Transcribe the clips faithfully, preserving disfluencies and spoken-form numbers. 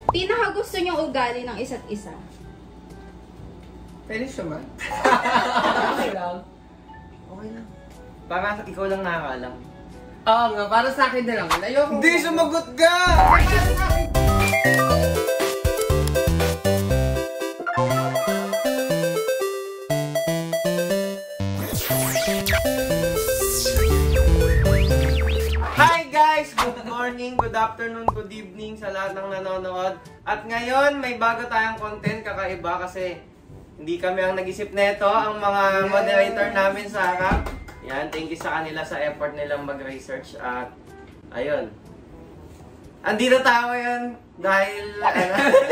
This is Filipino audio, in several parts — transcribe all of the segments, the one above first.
Pinaka gusto niyong ugali ng isa't isa? Pwede siya man. Okay lang. Okay lang. Para ikaw lang nakakaalam. Oo nga, para sa akin na lang. Ayoko. Hindi, sumagot ka! Hi guys! Good morning, good afternoon, good evening sa lahat ng nanonood. At ngayon, may bago tayong content, kakaiba kasi hindi kami ang nag-isip nito, ang mga moderator namin sa harap. Yan, thank you sa kanila sa effort nilang mag-research at ayun. Andito tayo ngayon dahil ano,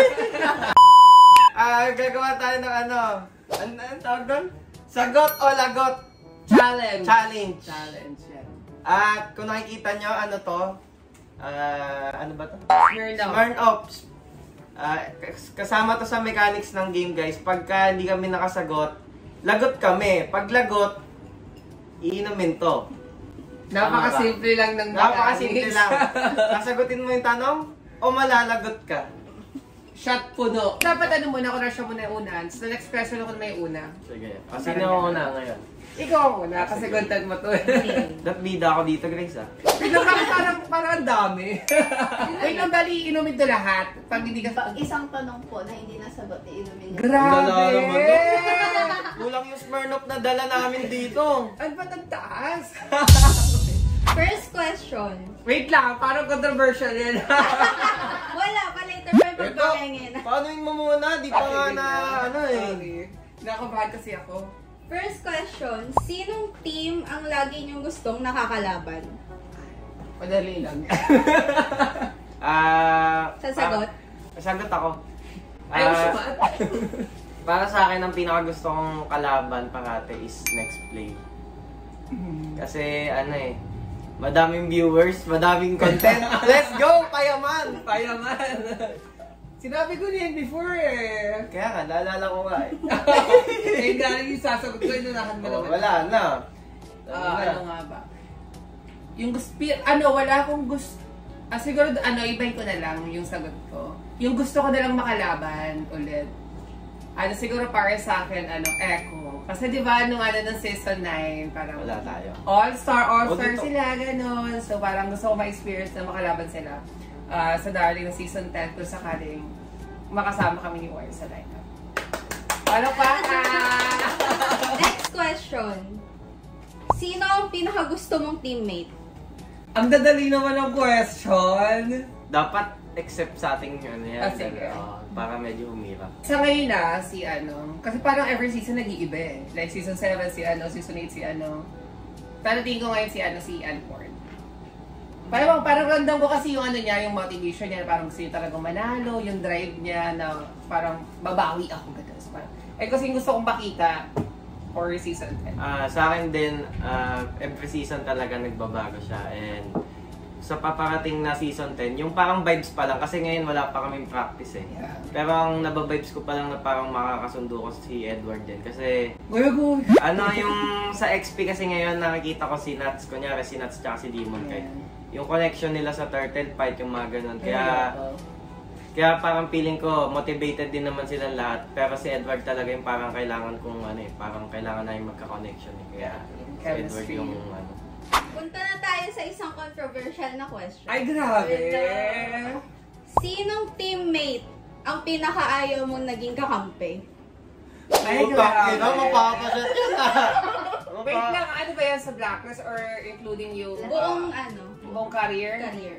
ah, gagawa tayo ng ano, ano, ano tawag doon? Sagot o lagot Challenge. challenge. Challenge yan. At kung nakikita nyo, ano to? Ah, ano ba to? Smirnoff. Smirnoff. Ah, kasama to sa mechanics ng game, guys. Pagka hindi kami nakasagot, lagot kami. Pag lagot, iinumin to. Napakasimple lang ng Napakasimple lang. Sasagutin mo yung tanong o malalagot ka? Shot puno. Dapat ano muna, kung na siya muna yung unahan. Sa next question ako na may una. Sige. O, sino una ngayon? Ikaw muna, kasi content mo to. Dat bida ako dito, Grace, ah. Biglang bakit parang, parang ang dami. Wait lang, dali, inumin to lahat. Pag hindi ka... Pag isang tanong po na hindi nasagot, iinumin niya. Grabe! Dala naman to. Kulang yung Smirnoff na dala namin dito. Ano ba't ang taas? First question. Wait lang, parang controversial yan. Wala pa, later pa yung pagpapahingin. Paano yung mamuna? Di pa nga na ano eh. Sorry. Nakabahan kasi ako. First question, sinong team ang lagi niyong gustong nakakalaban? Madali lang. Ah, Sasagot? pa- Sasagot ako. Ayaw Ah, sumat. Para sa akin, ang pinaka gusto kong kalaban parate is next play. Kasi ano eh, madaming viewers, madaming content. Let's go, payaman! Payaman. Sinabi ko niyan before eh. Kaya nga, naalala ko nga eh. Eh, galing yung sasagot ko, inunahan mo Oh, naman. wala na. Ah, ano nga ba? Yung gusto, ano, wala akong gusto, ah, siguro, ano, ibahin ko na lang yung sagot ko. Yung gusto ko na lang makalaban ulit. Ano, siguro para sa akin, ano, Echo. Kasi di ba nung ano, ng season nine, parang Wala tayo. All-Star, All-Star Oh, dito. sila, gano'n. So, parang gusto ko ma-experience na makalaban sila. Ah, sa Darling ng season ten, kung sakaling makasama kami ni War sa lineup. Ano pa? Next question. Sino ang pinakagusto mong teammate? Ang dadali naman ng question. Dapat except sa ating ano yan. Ah, sige. uh, para medyo humira. Sa ngayon na, si ano, kasi parang every season nag-iiba eh. Like season seven si ano, season eight si ano. Pero tingin ko ngayon si ano, si Anford. Parang, parang random ko kasi yung ano niya, yung motivation niya, parang gusto niya talagang manalo, yung drive niya na parang babawi ako gano'n. So, parang, eh kasi gusto kong makita for season ten. Ah, sa akin din, ah, every season talaga nagbabago siya. And sa paparating na season ten, yung parang vibes pa lang, kasi ngayon wala pa kaming practice eh. Yeah. Pero ang nababibes ko pa lang na parang makakasundo ko si Edward din. Kasi Goy-goy! ano yung sa X P kasi ngayon nakikita ko si Nuts, kunyari si Nuts tsaka si Demon Kite. Yung connection nila sa turtle fight, yung mga ganun. Kaya, kaya parang feeling ko, motivated din naman silang lahat. Pero si Edward talaga yung parang kailangan kong ano eh, parang kailangan na yung magka-connection eh. Kaya si Edward yung ano. Punta na tayo sa isang controversial na question. Ay, grabe! Sinong teammate ang pinakaayaw mong naging kakampi? Ay, Puta, grabe! ina, mapapasat yan ah! Wait lang, ano ba yan sa Blacklist or including yung Buong ano? buong career? Career.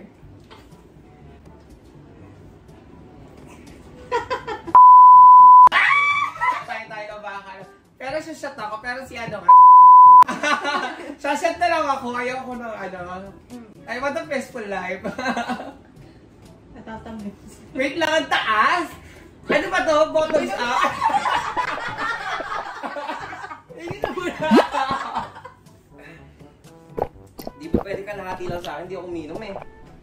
Tayo tayo na baka. Pero shot ako, pero si ano nga. Shot na lang ako, ayaw ko ng ano. I want a peaceful life. Natatamay. Wait lang, ang taas! Ano ba to? Bottoms up? Hindi na muna. Di ba pwede ka nakati lang sa akin? Di ako uminom eh.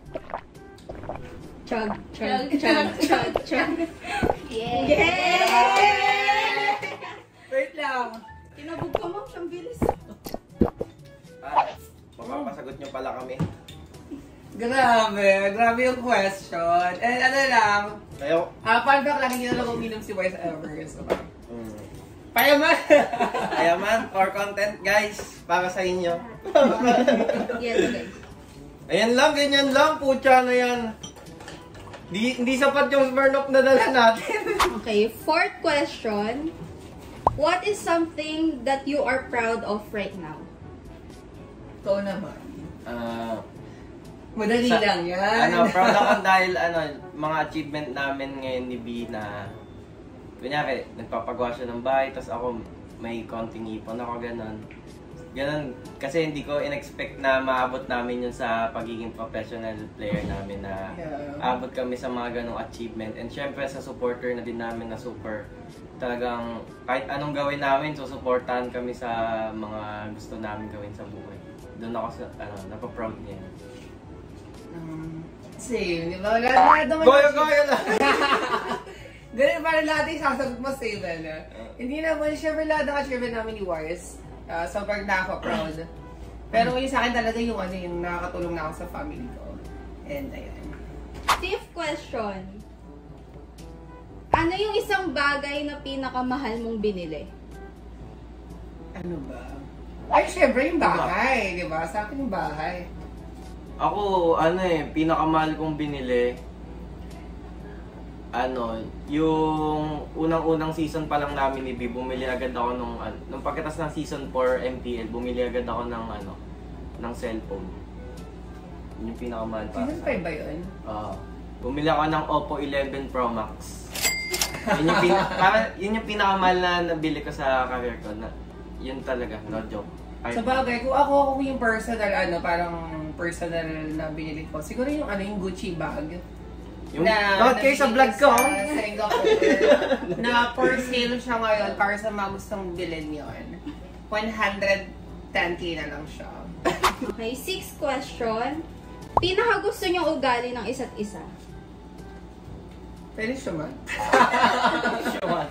Chug, chug, chug, chug, chug. Yeah! Yeah! Wait lang. Kinabog ka mo, siyang bilis. Ah, mapapasagot nyo pala kami. Grabe, grabe yung question. And ano lang, Ayaw. ah, fun fact lang, hindi na lang uminom si Wise ever. So, Mm. payaman! Ayaman, core content guys, para sa inyo. Yes, guys. Ayan lang, ganyan lang, putya na yan. Di, hindi sapat yung Smirnoff na dala natin. Okay, fourth question. What is something that you are proud of right now? Ito naman. Ah, Madali Sa- lang yan. ano, proud ako dahil ano, mga achievement namin ngayon ni B na kunyari, nagpapagawa siya ng bahay, tapos ako may konting ipon ako, ganun. Ganun, kasi hindi ko in-expect na maabot namin yun sa pagiging professional player namin na Yeah. abot kami sa mga ganong achievement. And syempre sa supporter na din namin na super talagang kahit anong gawin namin, susuportahan kami sa mga gusto namin gawin sa buhay. Doon ako sa, ano, napaproud niya. Um, same, di ba? Wala na naman. Goyo-goyo lang! Ganun para lahat yung sasagot mo same na. Hindi naman, syempre lahat ng achievement namin ni Wise. Uh, sobrang nakaka-proud. Pero yung sa akin talaga yung ano, yung nakakatulong na ako sa family ko. And ayan. Fifth question. Ano yung isang bagay na pinakamahal mong binili? Ano ba? Ay, syempre yung bahay, di ba? Sa akin yung bahay. Ako, ano eh, pinakamahal kong binili, ano, yung unang-unang season pa lang namin ni B, bumili agad ako nung, ano, nung pagkatas ng season four M P L, bumili agad ako ng, ano, ng cellphone. Yun yung pinakamahal para Season sa five ba yun? Oo. Bumili ako ng Oppo eleven Pro Max. Yun yung, pin para, yun yung pinakamahal na nabili ko sa career ko. Na, yun talaga, no joke. Sa bagay, kung ako, kung yung personal, ano, parang personal na binili ko, siguro yung ano, yung Gucci bag. Yung, not kayo sa vlog ko. Sa Singapore. Na for sale siya ngayon, para sa mga gustong bilhin yun. one hundred ten K na lang siya. Okay, sixth question. Pinaka gusto niyong ugali ng isa't isa? Pwede siya man. Sure.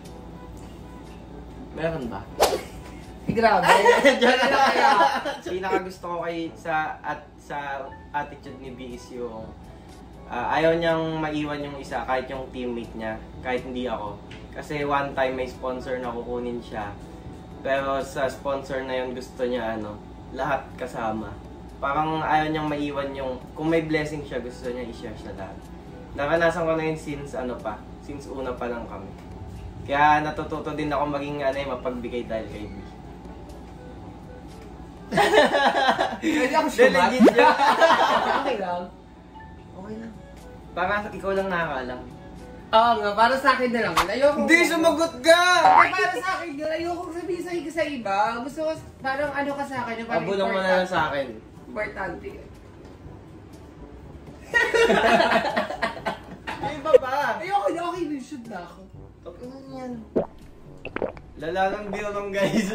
Meron ba? Eh, grabe. Diyan na kaya. Pinaka gusto ko kay sa at sa attitude ni B is yung uh, ayaw niyang maiwan yung isa kahit yung teammate niya, kahit hindi ako. Kasi one time may sponsor na kukunin siya. Pero sa sponsor na yun gusto niya ano, lahat kasama. Parang ayaw niyang maiwan yung kung may blessing siya gusto niya i-share sa lahat. Naranasan ko na yun since ano pa, since una pa lang kami. Kaya natututo din ako maging ano, eh, mapagbigay dahil kay B. Pwede ako Hindi, sumat. legit yun. Okay lang. Okay lang. Parang ikaw lang nakakaalam. Oo nga, para sa akin na lang. Ayoko. Hindi, sumagot ka! Ay, para sa akin yun. Ayoko sabihin sa, sa iba. Gusto ko, parang ano ka sa akin. Yung parang Abulong mo na lang sa akin. Importante yun. May iba pa! Ayoko na, okay na. Shoot na ako. Okay na yan. Lala lang bilong guys.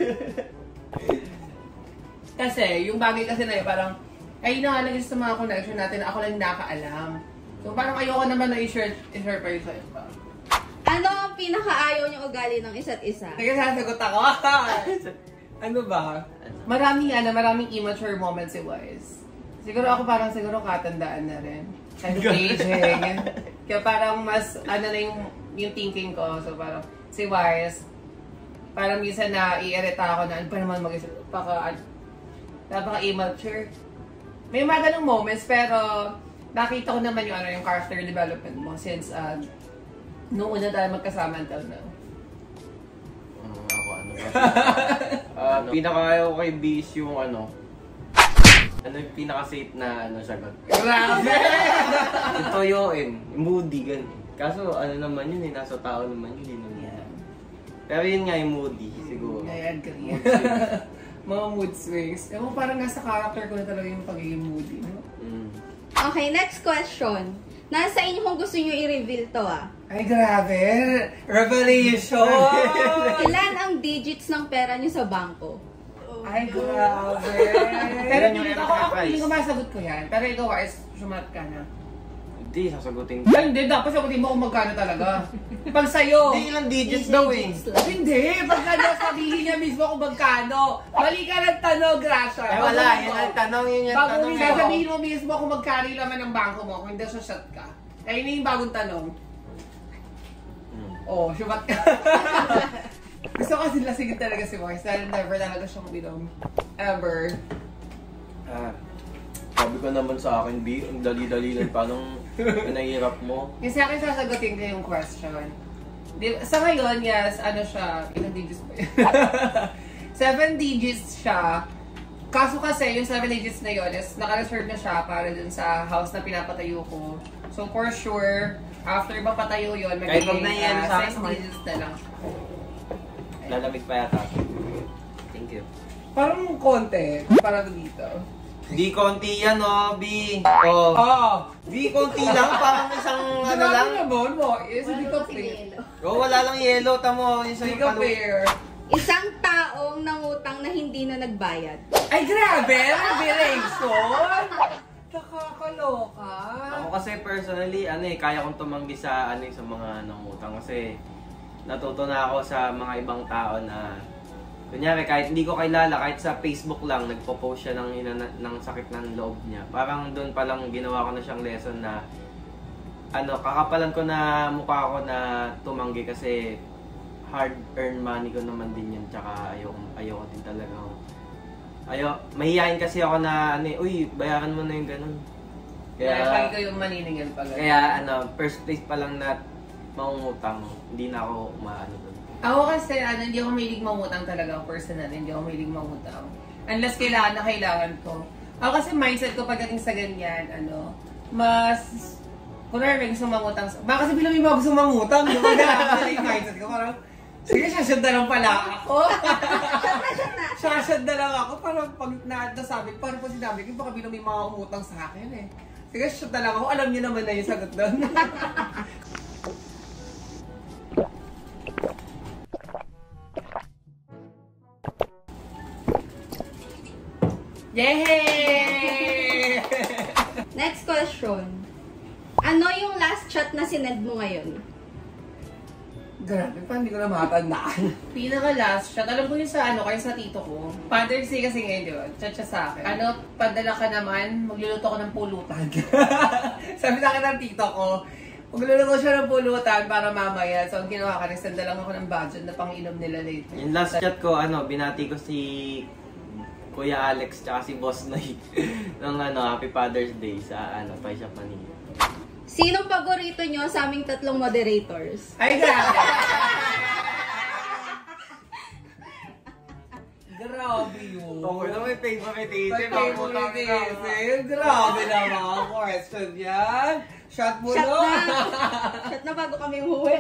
Kasi, yung bagay kasi na yun, parang, ay nakalagay sa mga connection natin na ako lang nakaalam. So, parang ayoko naman na i-share, i-share pa yun sa iba. Ano ang pinakaayaw niyong ugali ng isa't isa? Sige, sasagot ako. Ano ba? Maraming, ano, maraming immature moments si Wise. Siguro ako parang siguro katandaan na rin. Kind of aging. Kaya parang mas, ano na yung, yung thinking ko. So, parang, si Wise, parang minsan na i-irita ako na, ano pa naman mag-isip, paka, napaka-immature. May mga ganong moments, pero nakita ko naman yung, ano, yung character development mo since uh, noong una tayo magkasama until now. Um, ako ano ba? uh, pinaka-ayaw ko kay B is yung ano, ano yung pinaka-safe na ano sagot. Grabe! Yung toyoin, yung moody, ganun. Kaso ano naman yun eh, nasa tao naman yun. Yun naman. Yeah. Pero yun nga yung moody, siguro. I agree. Mood swings. Mga mood swings. Ewan, parang nasa character ko na talaga yung pagiging moody. No? Mm. Okay, next question. Nasa inyo kung gusto nyo i-reveal to ah. Ay, grabe! Revelation! Ilan ang digits ng pera nyo sa bangko? Ay, grabe! Pero Ilan yung hindi ko, M F ako, price? hindi ko masagot ko yan. Pero ikaw, Ars, sumat ka na. Hindi, sasagutin ko. Ay, hindi. Dapat sagutin mo kung magkano talaga. Pag sa'yo. Hindi, ilang digits daw eh. Hindi, pag ano, sabihin niya mismo kung magkano. Mali ka ng tanong, Gracia. Eh wala, yun ang tanong, yun yung Bago tanong mo mo. sasabihin mo mismo kung magkano yung laman ng bangko mo, kung hindi shot ka. Kaya yun yung bagong tanong. Hmm. Oh, syumat ka. Gusto ko kasi lasingin talaga si Morris dahil never talaga siyang binom. Ever. Ah, sabi ko naman sa akin, B, ang dali-dali lang, paano pinahirap mo? Kasi akin sasagutin ko yung question. Di, sa ngayon, yes, ano siya, ilang digits ba yun? Seven digits siya. Kaso kasi, yung seven digits na yun is naka-reserve na siya para dun sa house na pinapatayo ko. So for sure, after mapatayo yun, Kahit wag na yan uh, sa six akin. digits na lang siya. Lalamig pa yata. Thank you. Parang konti, para dito. Di konti yan, oh, B. Oh. Oh! Di konti lang, parang isang ano lang. naman mo, is hindi ka Wala si fair. Yelo. Oh, wala lang yellow, tamo. Isang Hindi ka fair. Isang taong nangutang na hindi na nagbayad. Ay, grabe! Revelation! Nakakaloka. Ako kasi personally, ano eh, kaya kong tumanggi sa ano eh, sa mga nangutang kasi natuto na ako sa mga ibang tao na kunyari kahit hindi ko kilala, kahit sa Facebook lang nagpo-post siya ng, ina- ng sakit ng loob niya. Parang doon pa lang ginawa ko na siyang lesson na ano, kakapalan ko na mukha ko na tumanggi kasi hard-earned money ko naman din yun, tsaka ayoko, ayoko din talaga. Ayo, mahihayin kasi ako na ano, eh, uy, bayaran mo na yung ganun. Kaya, kaya ko yung maniningil pala. Kaya ano, first place pa lang na mangungutang, hindi na ako umaano doon. Ako kasi, ano, hindi ako mahilig mangutang talaga, personal, hindi ako mahilig mangutang. Unless kailangan na kailangan ko. Ako kasi mindset ko pagdating sa ganyan, ano, mas, kunwari gusto mangutang, baka kasi bilang yung mga gusto mangutang, di ba na, yung mindset ko, parang, sige, sasad na lang pala ako. Sasad na lang ako, parang pag na, nasabi, parang pag sinabi ko, baka bilang may mga umutang sa akin eh. Sige, sasad na lang ako, alam niyo naman na yung sagot doon. Yay! Next question. Ano yung last chat na sinend mo ngayon? Grabe pa, hindi ko na makatandaan. Pinaka-last shot, alam ko yung sa ano, kayo sa tito ko. Father's Day kasi ngayon, di ba? Chat siya sa akin. Ano, padala ka naman, magluluto ko ng pulutan. Sabi sa akin ng tito ko, magluluto siya ng pulutan para mamaya. So, ang ginawa ka, nagsenda lang ako ng budget na pang-inom nila later. Yung last chat ko, ano, binati ko si Kuya Alex tsaka si Boss Noy ng ano, Happy Father's Day sa ano, Toy Shop Manila. Sinong paborito nyo sa aming tatlong moderators? Ay, grabe! Grabe yun. Okay na may favoritism. Favorite is, grabe naman ang question yan. Shot mo Shot no? na! Shot na bago kami umuwi.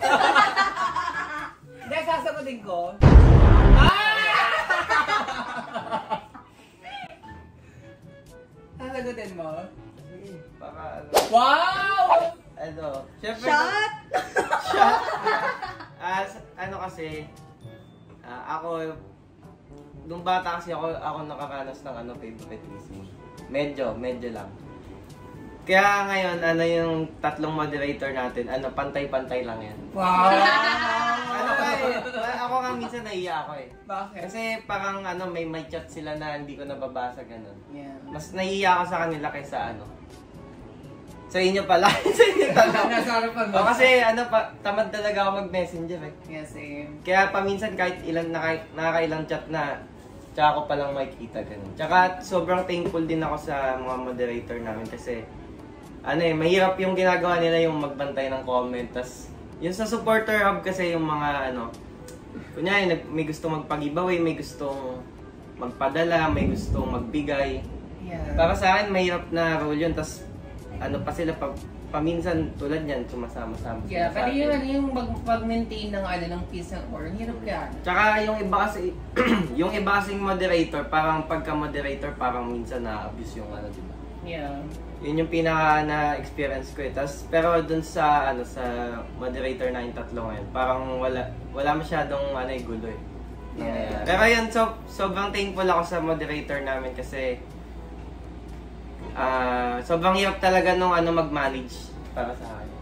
Hindi, sasagutin ko. Ah! Sasagutin mo? Baka ano. Wow! Ano. Siyempre, Shot! Shot! Ah, s- ano kasi, ah, ako, nung bata kasi ako, ako nakaranas ng ano, favoritism. Medyo, medyo lang. Kaya ngayon, ano yung tatlong moderator natin, ano, pantay-pantay lang yan. Wow! Ano ka eh, ako nga minsan naiya ako eh. Bakit? Kasi parang ano, may may chat sila na hindi ko nababasa ganun. Yeah. Mas naiiya ako sa kanila kaysa ano. Sa inyo pala. Sa inyo talaga. Nasa harapan mo. O kasi ano pa, tamad talaga ako mag-messenger eh. Yeah, same. Kaya paminsan kahit ilan na kahit nakakailang chat na, tsaka ko palang makikita ganun. Tsaka sobrang thankful din ako sa mga moderator namin kasi ano eh, mahirap yung ginagawa nila yung magbantay ng comment. Tas yung sa supporter hub kasi yung mga ano, kunyari nag- may gusto magpa-giveaway, may gustong magpadala, may gustong magbigay. Yeah. Para sa akin, mahirap na role yun. Tas ano pa sila, pag, paminsan tulad yan, sumasama-sama sila Yeah, sa pero atin. yung, ano, yung mag- mag-maintain ng, ano, ng peace and order, hirap yan. Tsaka yung iba kasi, yung iba kasing moderator, parang pagka-moderator, parang minsan na-abuse yung ano, di ba? Yeah. Yun yung pinaka na-experience ko eh. Tas, pero dun sa, ano, sa moderator na yung tatlo ngayon, parang wala, wala masyadong, ano, eh, gulo eh. Yeah. Pero yun, so, sobrang thankful ako sa moderator namin kasi ah sobrang hirap talaga nung ano mag-manage para sa akin.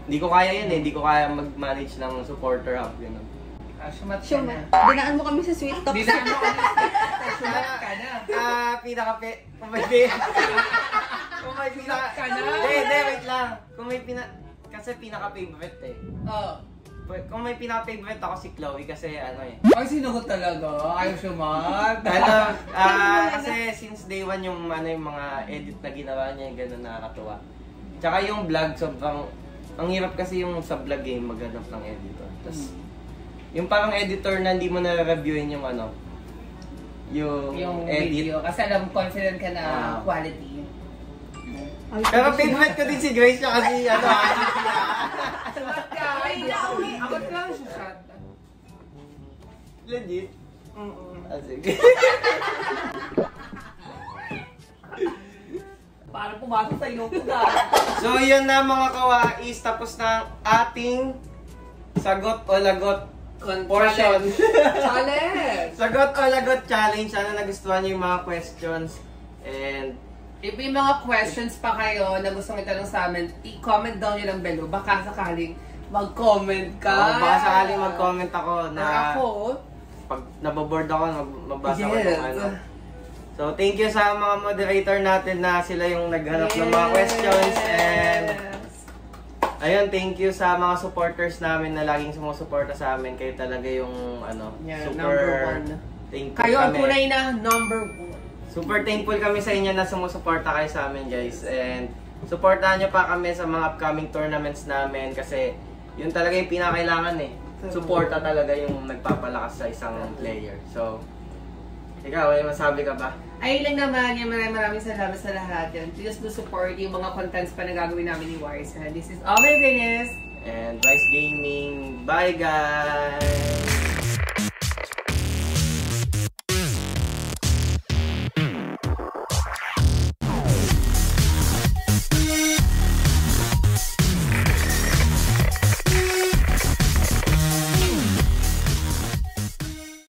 Hindi ko kaya yun eh. Hindi ko kaya mag-manage ng supporter hub. Ganun. Ah, shumat ka Sure, na. dinaan mo kami sa sweet talk. Di na ano ka na. Shumat ka na. Ah, pinaka-pe... Kung may pe... Kung may pinaka... Ka na. Hindi, hindi, wait lang. Kung may pina... Kasi pinaka-favorite eh. Oo. Kung may pinaka-favorite ako si Chloe kasi ano eh. Ay, sinugot talaga. Ayaw shumat. Ano, ah, kasi since day one yung ano yung mga edit na ginawa niya, yung gano'n nakakatuwa. Tsaka yung vlog, sobrang, ang hirap kasi yung sa vlog game maghanap ng editor. Tapos, yung parang editor na hindi mo na-reviewin yung ano, yung, Yung edit. video. Kasi alam, confident ka na Ah. quality. Ay, Pero sabi favorite ko din si Grace siya kasi ano, Shumat ka. Ay, nauwi. Ako lang shumat. legit. Oo. Ah, sige. Parang pumasok sa iyo ko na. So yun na mga kawais, tapos na ang ating sagot o lagot portion. Challenge! Sagot o lagot challenge. Sana nagustuhan niyo yung mga questions. And If may mga questions pa kayo na gusto nyo itanong sa amin, i-comment down nyo lang below. Baka sakaling mag-comment ka. oh, baka sakaling mag-comment ako na Or ako. pag naboboard ako, mag- mabasa ko Yes. yung ano. So thank you sa mga moderator natin na sila yung naghanap ng mga questions. And ayun, thank you sa mga supporters namin na laging sumusuporta sa amin. Kayo talaga yung ano, Yeah, super number one. thankful Kayo ang kami. tunay na number one. Super thankful kami sa inyo na sumusuporta kayo sa amin, guys. And supportahan nyo pa kami sa mga upcoming tournaments namin kasi yun talaga yung pinakailangan eh. Suporta talaga yung nagpapalakas sa isang player. So, ikaw, may masabi ka ba? Ayun lang naman, yung maraming maraming salamat sa lahat yan. Please do support yung mga contents pa na gagawin namin ni Wise. This is Ome Venus. And Vice Gaming. Bye, guys!